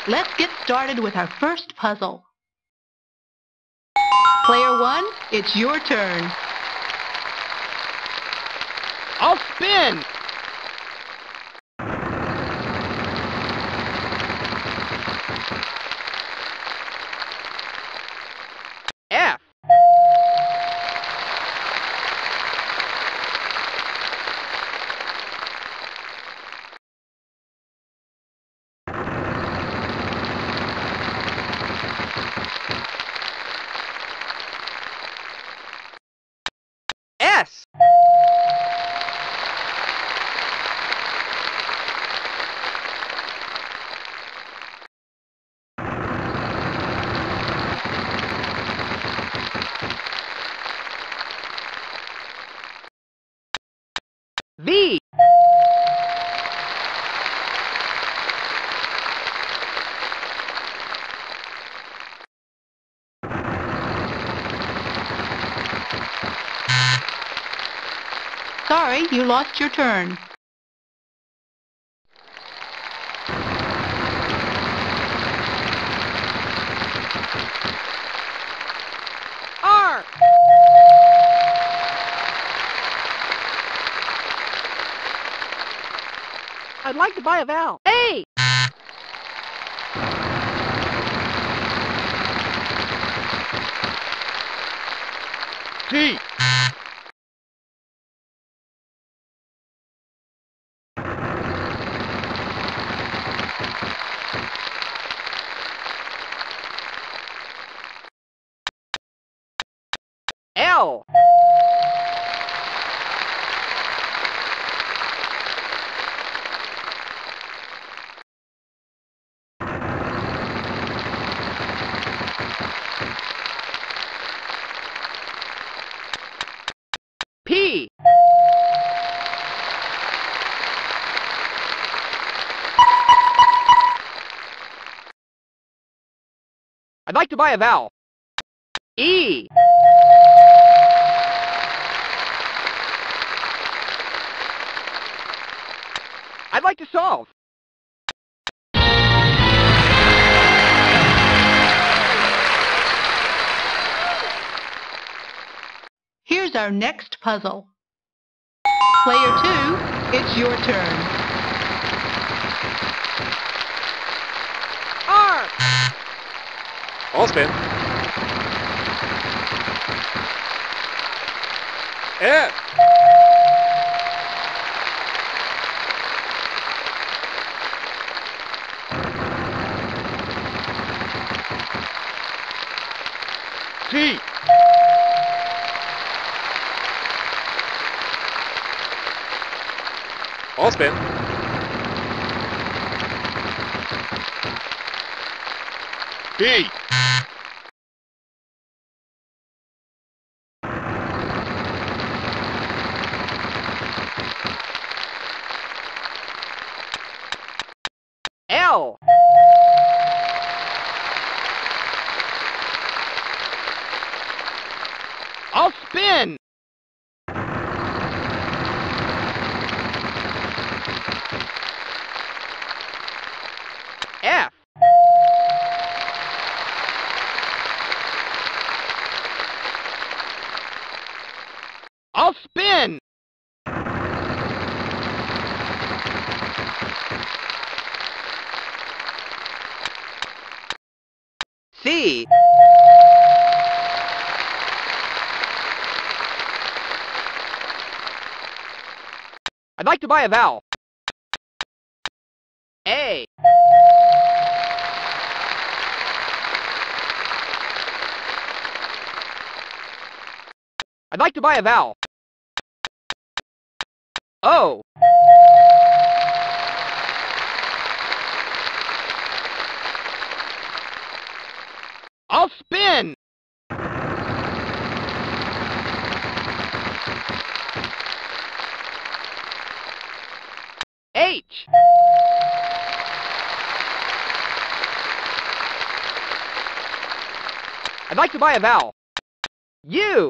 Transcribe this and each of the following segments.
Let's get started with our first puzzle. Player 1, it's your turn. I'll spin! F. S. V. Sorry, you lost your turn. R. I'd like to buy a vowel. A. T. L. P. I'd like to buy a vowel. E. I'd like to solve. Here's our next puzzle. Player 2, it's your turn. R. I'll spin. F. T. I'll spin. B. L. I'll spin. F. I'll spin. C. I'd like to buy a vowel. A. I'd like to buy a vowel. O. I'll spin. H. I'd like to buy a vowel. U.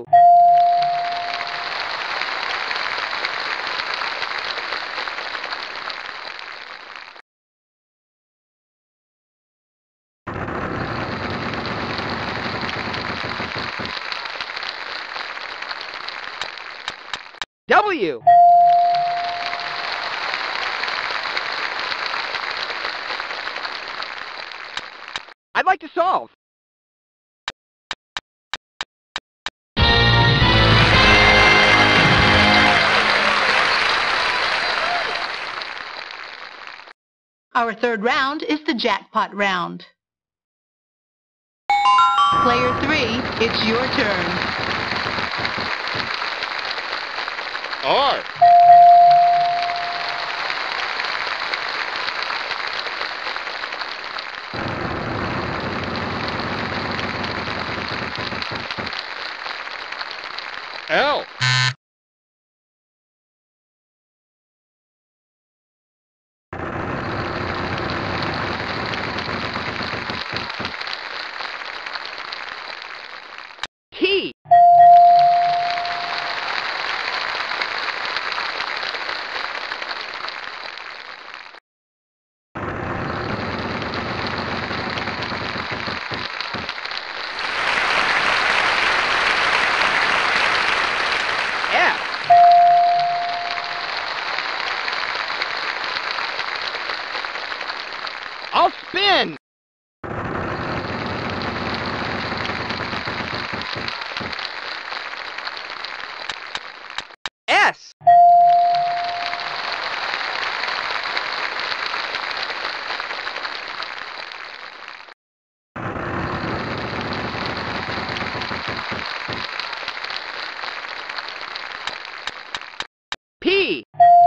W. I'd like to solve. Our third round is the jackpot round. Player 3, it's your turn. R. L. T. F. I'll spin. S. P.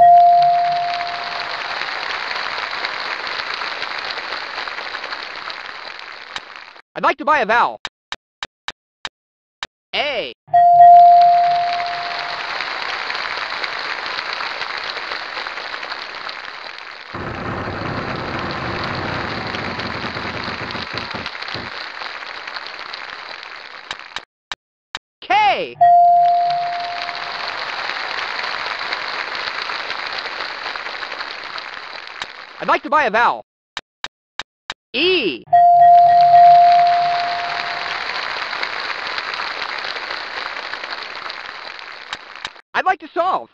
I'd like to buy a vowel. A. K. I'd like to buy a vowel. E. I'd like to solve.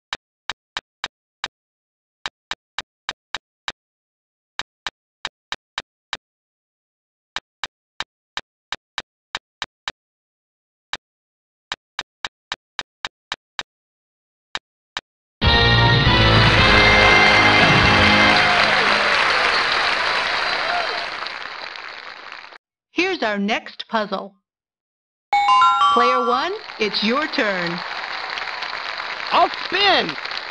Here's our next puzzle. Player 1, it's your turn. I'll spin.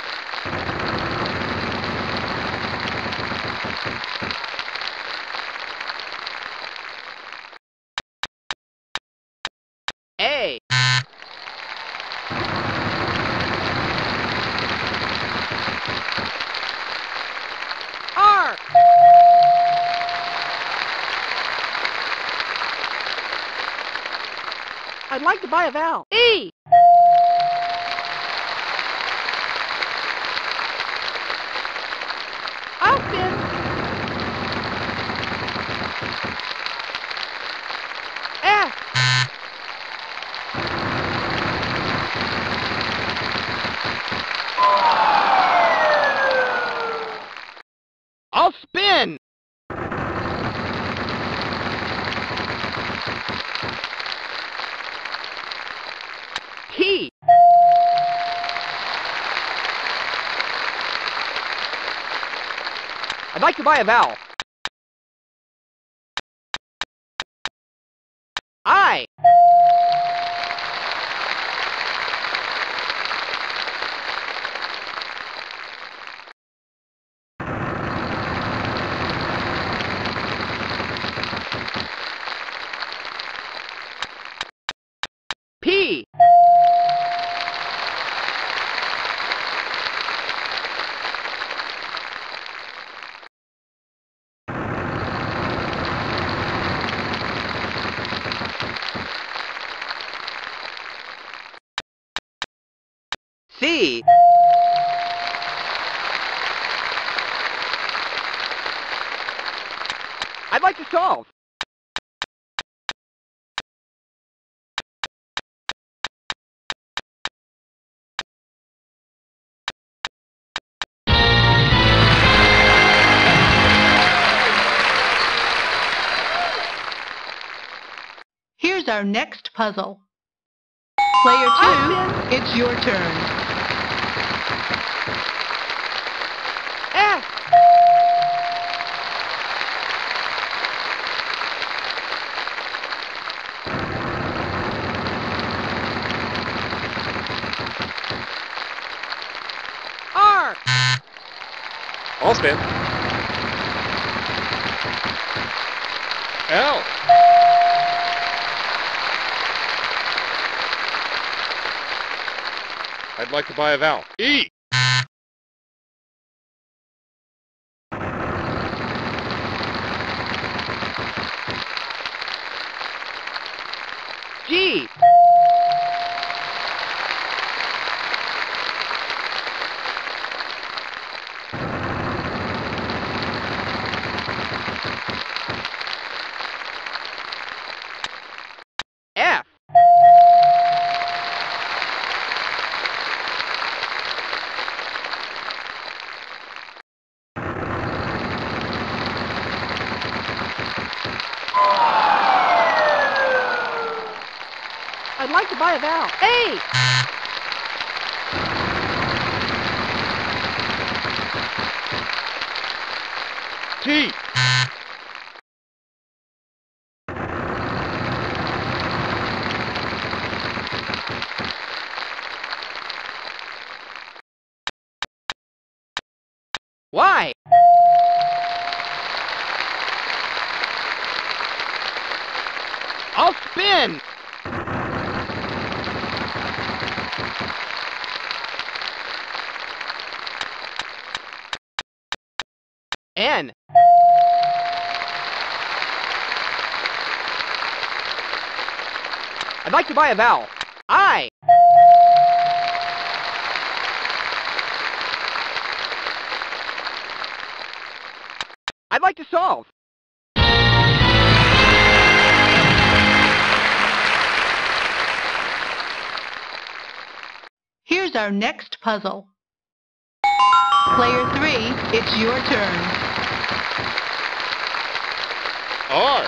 A. R. I'd like to buy a vowel. E. I'll spin. F. I'll spin. T. I'd like to buy a vowel. I. P. C. I'd like to solve. Here's our next puzzle. Player 2, it's your turn. F. R. I'll spin. L. I'd like to buy a vowel. E. G. F. I'd like to buy a vowel. A. T. Y. I'll spin. N. I'd like to buy a vowel. I. I'd like to solve. Here's our next puzzle. Player 3, it's your turn. R.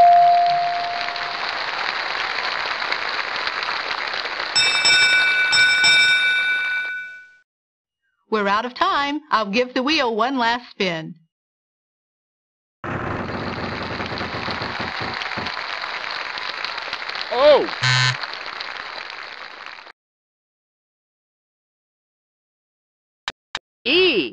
We're out of time. I'll give the wheel one last spin. O. E.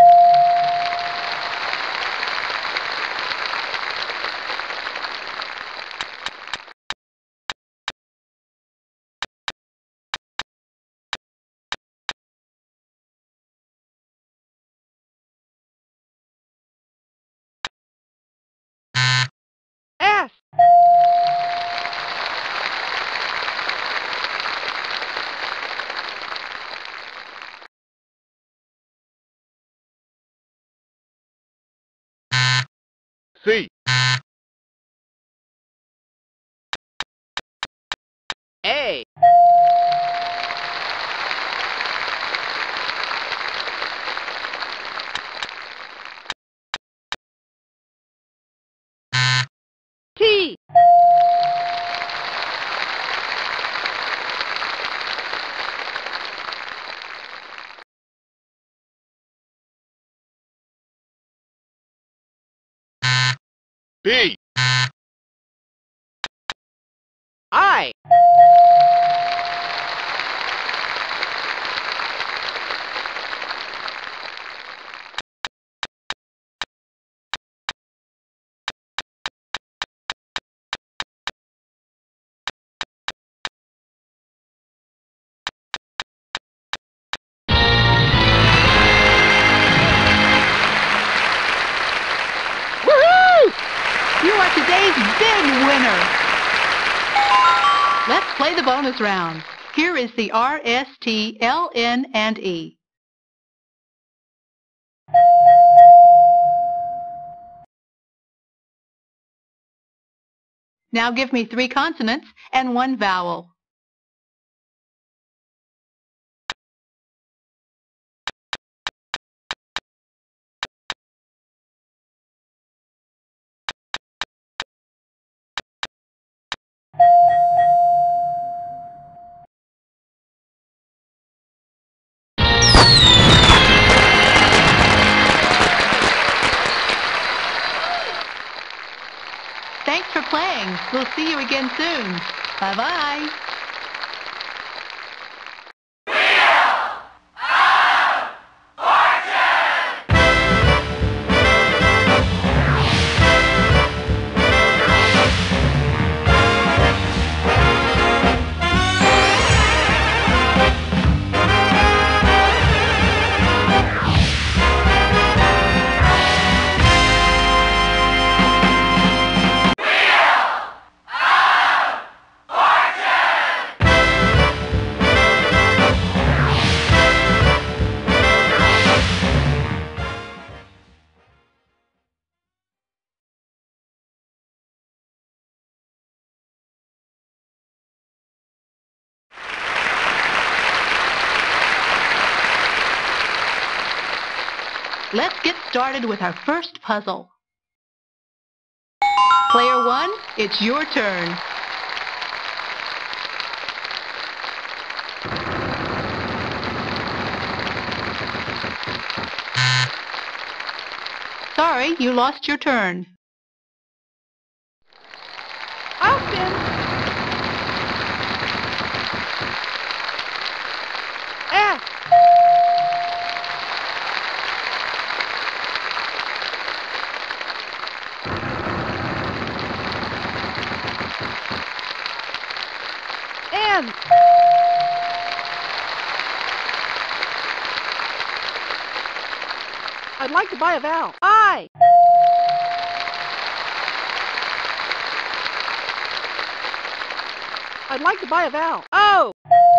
S. C. A. T. B. I. Woohoo! You are today's big winner. Let's play the bonus round. Here is the R, S, T, L, N, and E. Now give me 3 consonants and 1 vowel. playing. We'll see you again soon. Bye-bye. Let's get started with our first puzzle. Player 1, it's your turn. Sorry, you lost your turn. I'll spin. Ah! And I'd like to buy a vowel. I'd like to buy a vowel. Oh!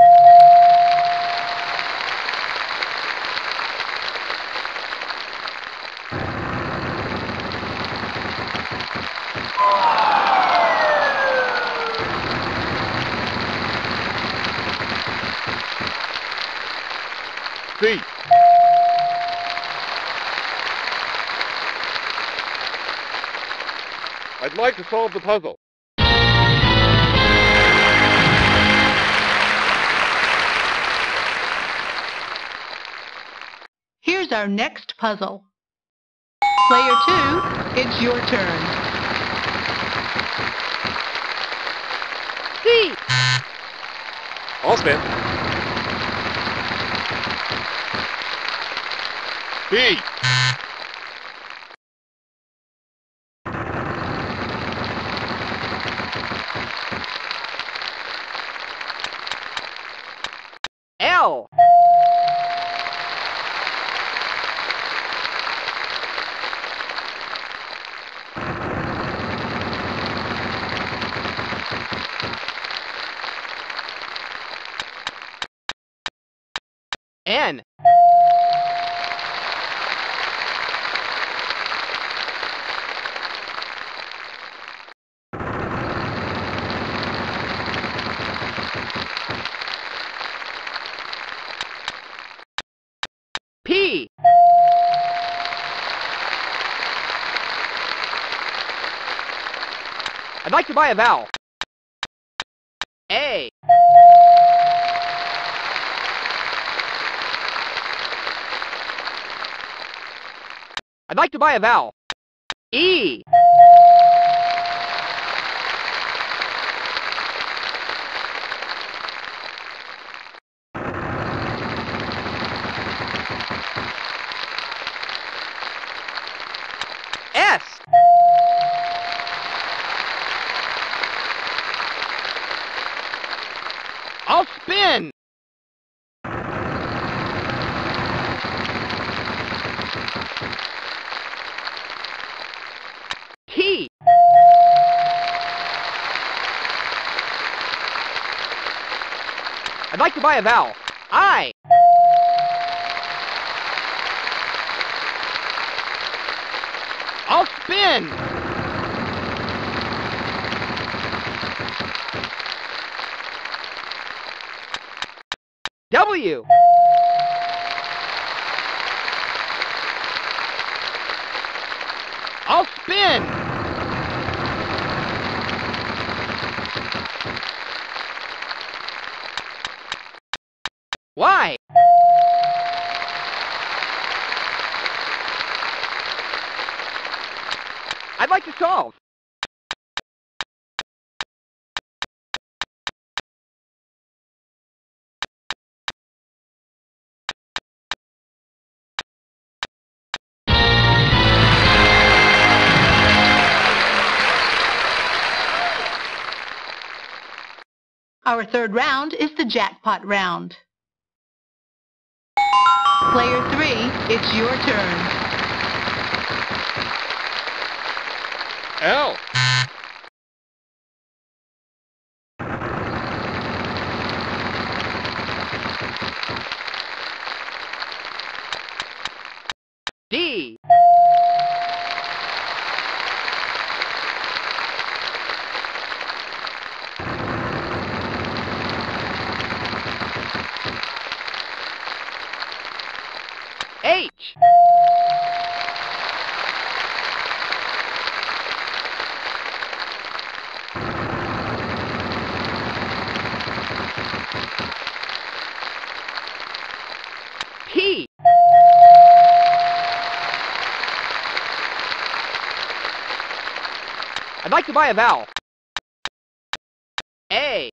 C. I'd like to solve the puzzle. Here's our next puzzle. Player 2, it's your turn. C! I'll spin. B. L! N! P! I'd like to buy a vowel. A! I'd like to buy a vowel. E! S! I'll spin! T! I'd like to buy a vowel. I! I'll spin! W! I'll spin! Why? I'd like to solve. Our third round is the jackpot round. Player 3, it's your turn. L. D. H. P. I'd like to buy a vowel. A.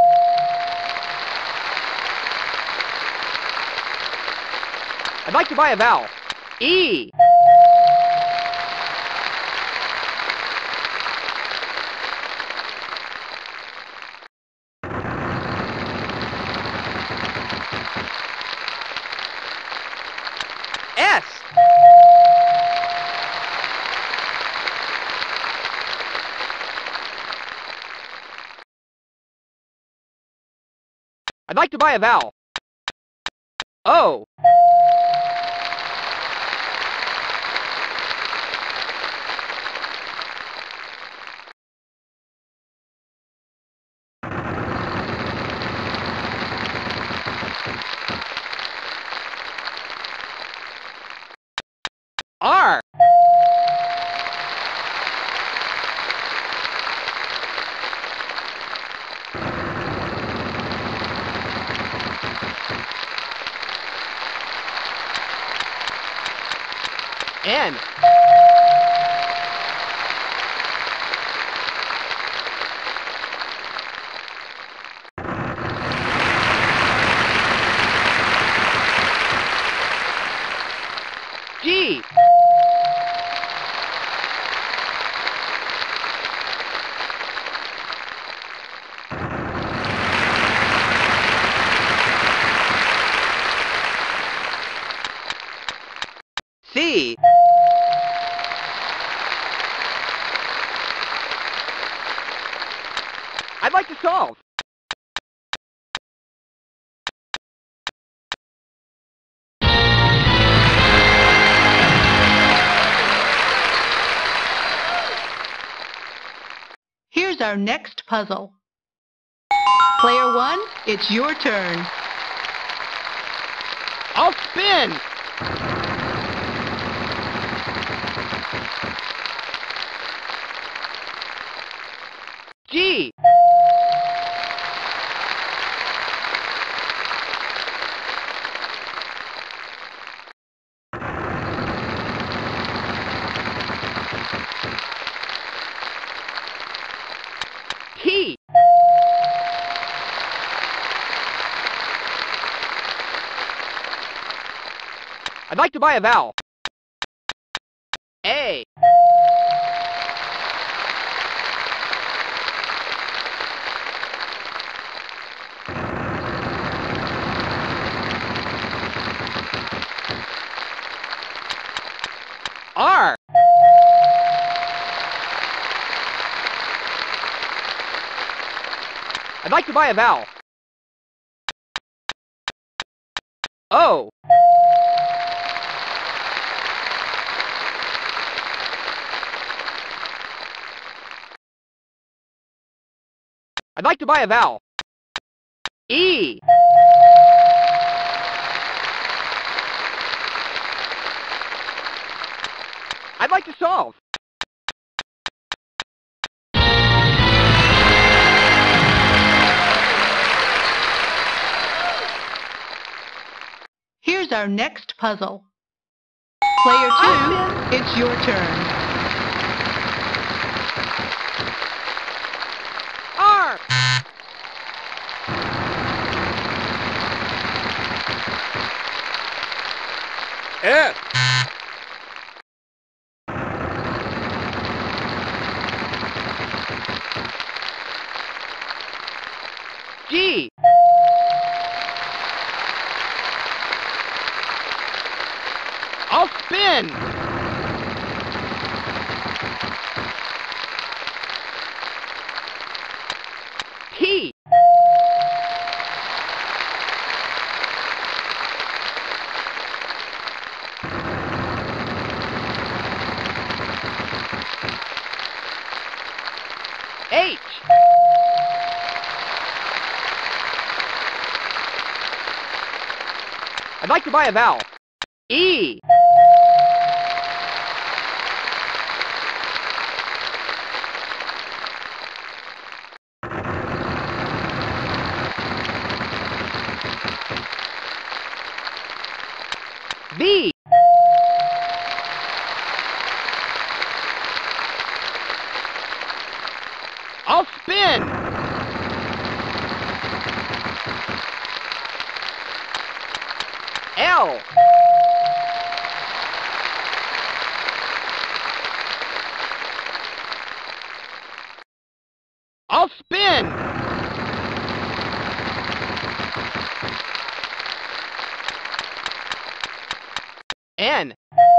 I'd like to buy a vowel. E. S. I'd like to buy a vowel. O. R. N. G. C. I'd like to solve. Here's our next puzzle. Player 1, it's your turn. I'll spin. G. T. I'd like to buy a vowel. A. R. I'd like to buy a vowel. O. I'd like to buy a vowel. E. I'd like to solve. Here's our next puzzle. Player 2, it's your turn. R. S. I'll spin! P. H. I'd like to buy a vowel. E. V. I'll spin! L. I'll spin! N.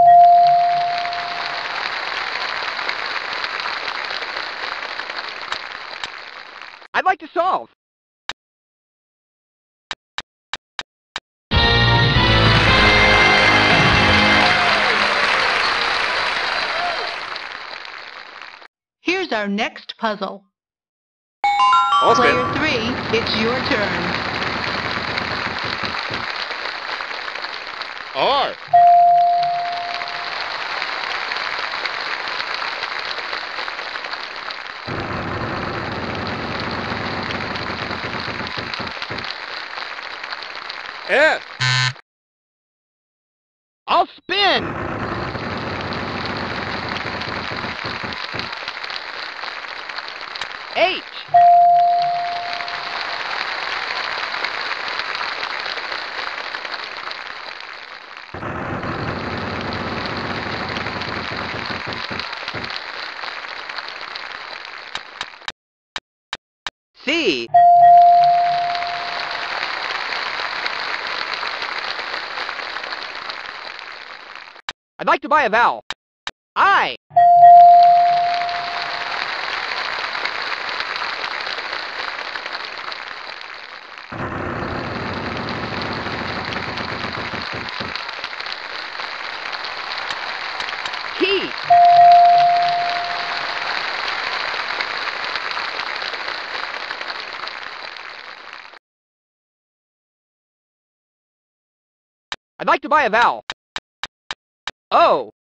I'd like to solve. Here's our next puzzle. All spin. Player 3, it's your turn. R. S. I'll spin! H. C. I'd like to buy a vowel. I. T. I'd like to buy a vowel. O.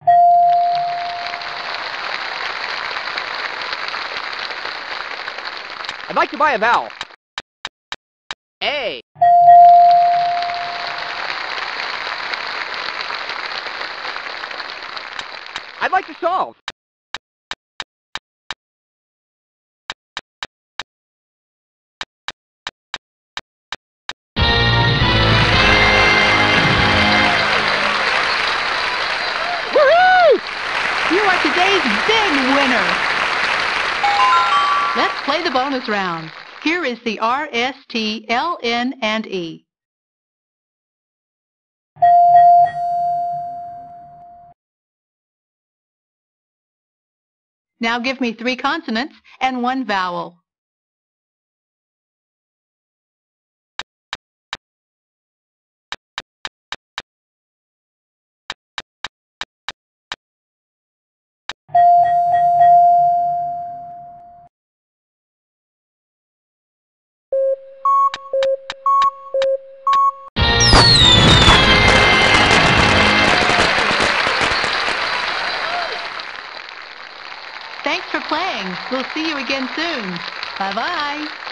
I'd like to buy a vowel. A. I'd like to solve. Woohoo! You are today's big winner. Let's play the bonus round. Here is the R, S, T, L, N, and E. Now give me 3 consonants and 1 vowel. Thanks for playing. We'll see you again soon. Bye-bye.